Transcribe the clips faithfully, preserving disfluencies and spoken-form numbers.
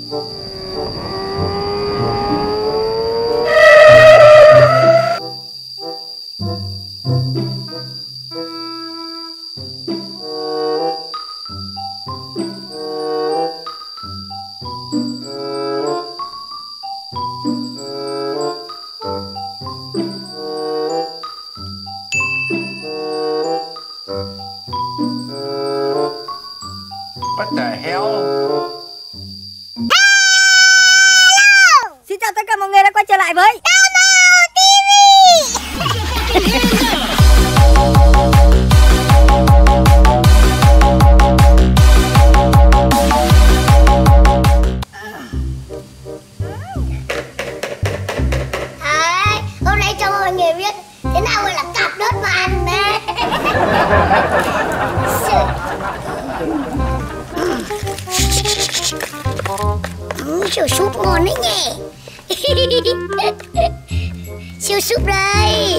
What the hell? Xin chào tất cả mọi người đã quay trở lại với ti vi. Đấy, hôm nay cho mọi người biết thế nào gọi là cạp đất mà ăn đấy. Ừ, siêu súp ngon đấy nhỉ. Siêu súp đây.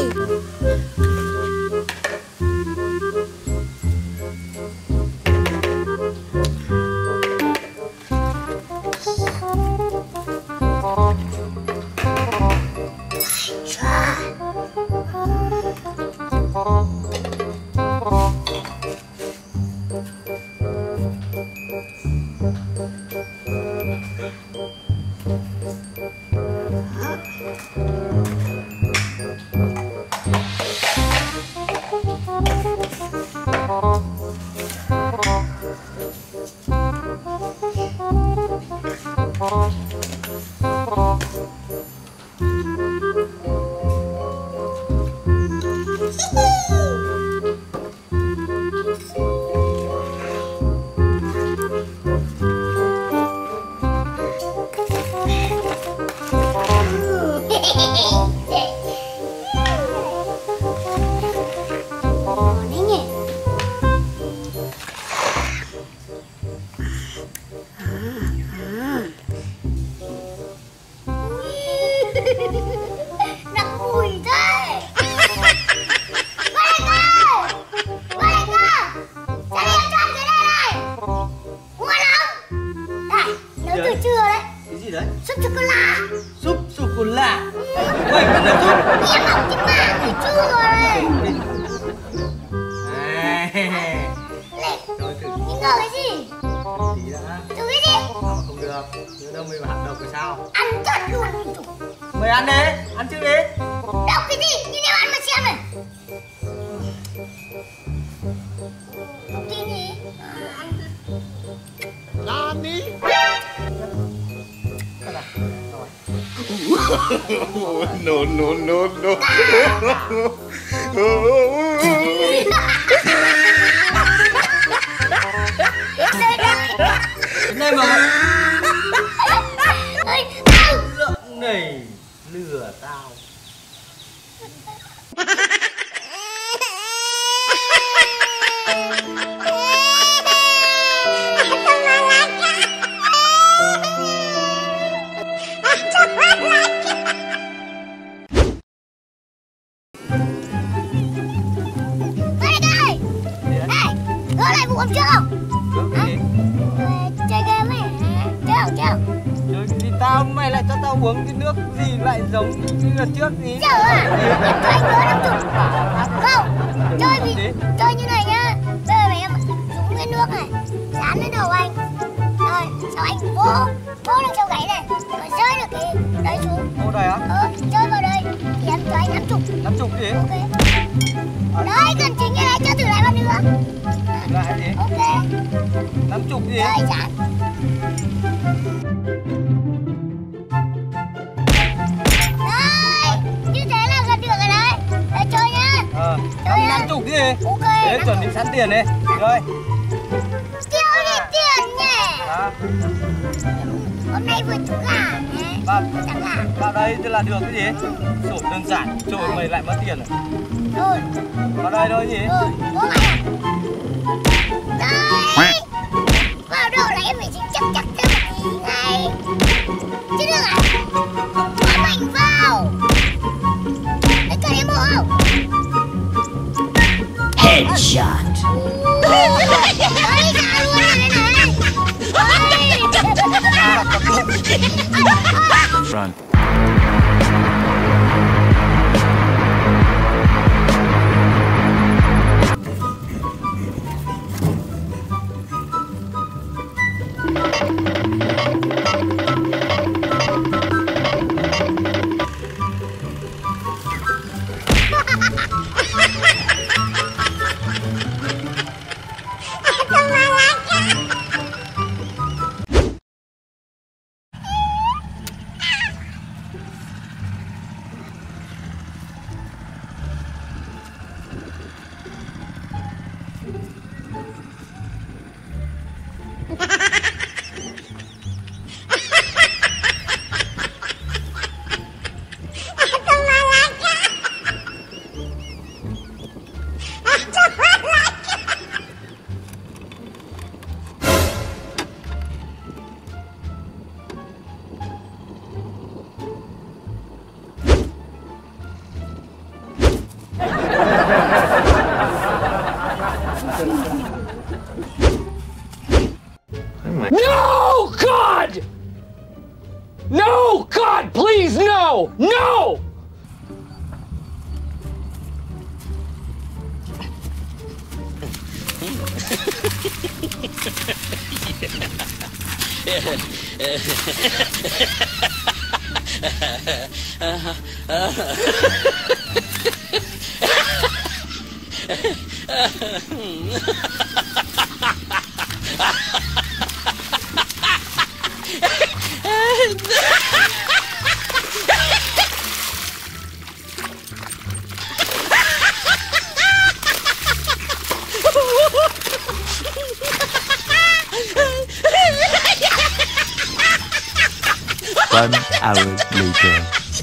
Đặc mùi thế. Quay lại cơ. Quay lại cơ. Ra đây cho ăn cái này này. Ngon không? Này, nấu từ trưa đấy. Cái gì đấy? Súp sô-cô-la. Súp sô-cô-la. Quay cả là súp. Em học trên mạng từ trưa rồi đấy. Này, nghi ngờ cái gì? Tí đã. Thử cái gì? Không, không được. Nhớ đâu mới hạt độc rồi sao? Ăn thật luôn. Mày ăn đi, ăn trước đi. Đọc cái gì? Như nào ăn mà xem này. Đọc tin gì? Làm đi. No no no no. Cái này mà lượng này lừa tao. Hôm trước không? Cái gì? Chơi game ấy. Chơi không? Chơi không? Chơi cái gì tao, mày lại cho tao uống cái nước gì lại giống như lần trước gì? Chơi à? Em cho anh nhớ năm chục. Không, chơi vì chơi như này nhá. Bây giờ em dùng cái nước này dán lên đầu anh. Rồi, sau anh vỗ, vỗ lên sau gáy này. Rồi rơi được cái đấy xuống. Vô đây á? Ờ, chơi vào đây. Thì em cho anh năm chục. Năm chục gì? Ok. Đấy, cần chính như này, cho thử lại một nữa. Lại cái gì? Ok. Năm chục gì? Chơi chán. Đấy, như thế là gần được rồi đấy. Để chơi nhá. Ờ, năm chục gì? Ok. Thế chuẩn bị sẵn tiền đi. Rồi. Tiêu đi tiền nhỉ. Đó. Hôm nay vừa trứng gà. Vâng. Trứng gà. Vào đây tức là được cái gì? Sổ đơn giản. Trời ơi, mày lại mất tiền rồi. Rồi. Vào đây thôi gì? Rồi, bố mày à? Đây. Vào đâu là em phải chắc chắc cho một ngày. Chứ được à? Quá mạnh vào. Đấy cần em hộ không? Headshot. Đấy ra luôn này này. Run. No, God! No, God, please, no! No! One hour later.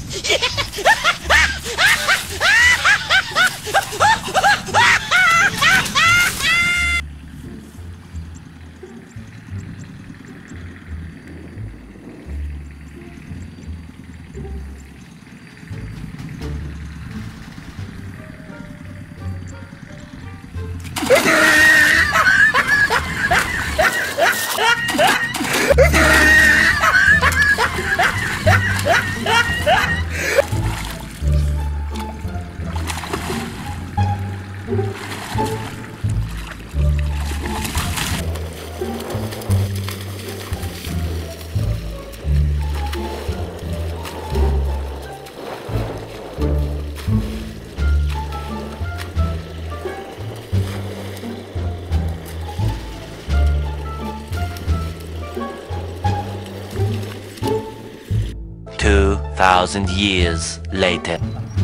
Two thousand years later.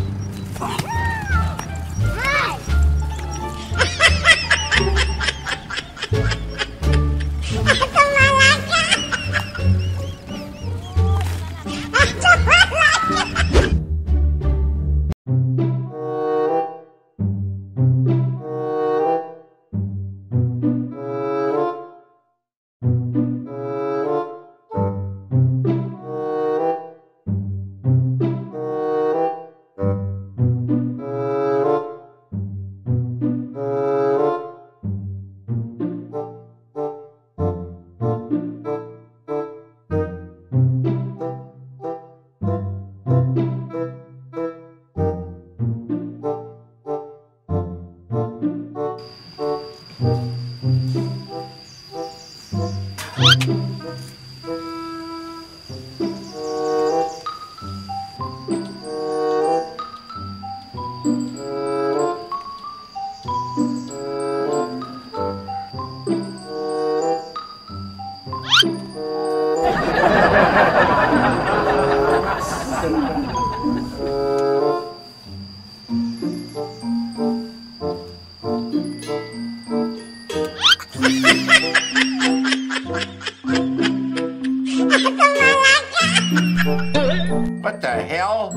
What the hell?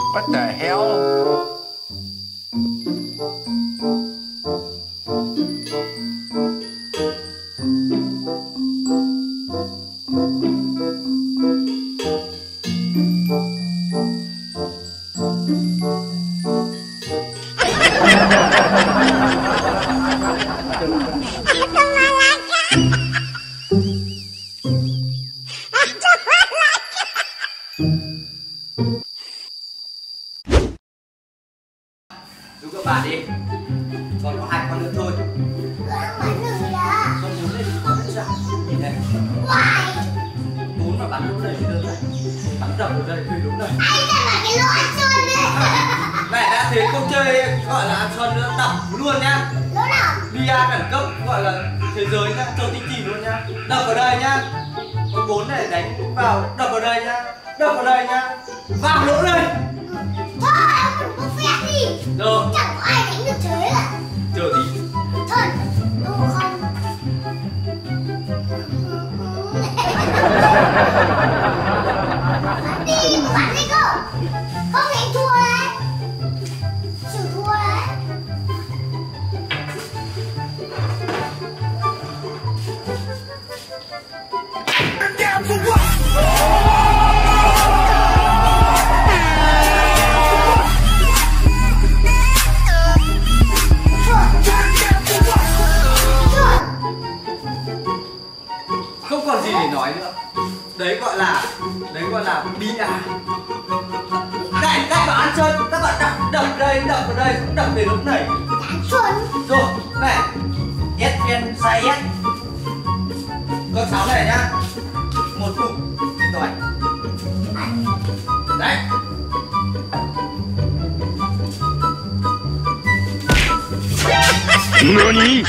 What the hell? Giúp các bạn đi. Còn có hai con nữa thôi. Bắn được đã. Con bốn lên, con lên ra. Nhìn này. Bốn mà bắn lỗ này thì đơn này. Bắn đập ở đây thì đúng này. Anh ta là cái lỗ ăn xuân đấy. Này đã thế câu chơi gọi là ăn xuân nữa, đập luôn nhá. Lỗ nào? Bia đẳng cấp gọi là thế giới nhá, cho tinh chỉ luôn nhá. Đập ở đây nhá. Con bốn này đánh vào, đập ở đây nhá. Đập ở đây nhá. Vào lỗ đây. Thôi, ông đừng có phép đi. Được. Chẳng có ai đánh được thế à? Chờ tí. Thôi, đúng không? Bắn đi, bắn đi cơ. Không thì anh thua đấy. Chịu thua đấy. Không còn gì để nói nữa. Đấy gọi là đấy gọi là bi à. Này, các bạn ăn chơi, các bạn đập đập đây, đập vào đây, cũng đập về lúc này. Đánh chuẩn. Rồi, này, S N sai S. Con sáu này nhá. Một cục. Rồi. Đấy. Nani?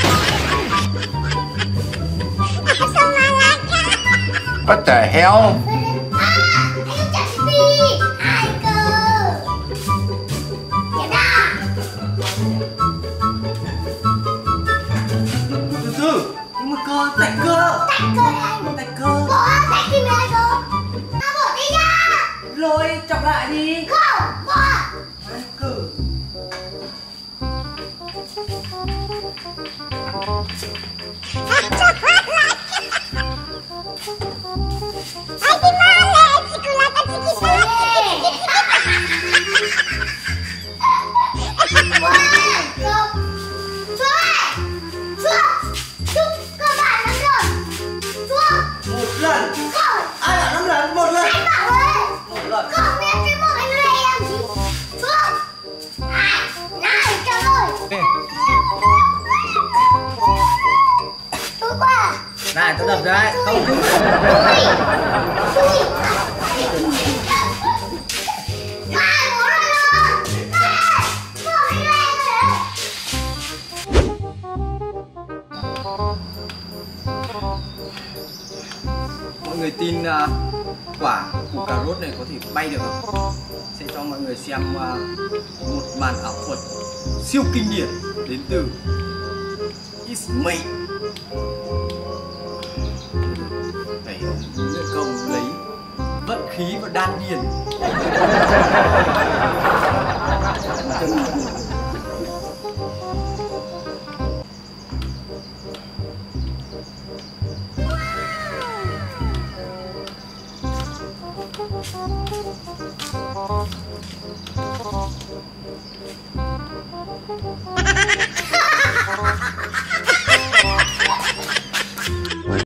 What the hell? À, anh không chặt đi. Ai cơ. Chết à. Từ từ, nhưng mà cơ, tạch cơ. Tạch cơ đấy anh. Tạch cơ. Bỏ tạch đi mẹ cơ. À, bỏ đi ra. Rồi, chọc lại đi. Không, bỏ. Tạch cơ. Một lần. Ai bảo năm lần? Một lần. Một lần. Này, tôi đập đấy. Không chứ. Mọi người tin uh, quả củ cà rốt này có thể bay được không? Sẽ cho mọi người xem uh, một màn ảo thuật siêu kinh điển đến từ It's Me. Phải luyện công lấy vận khí và đan điền.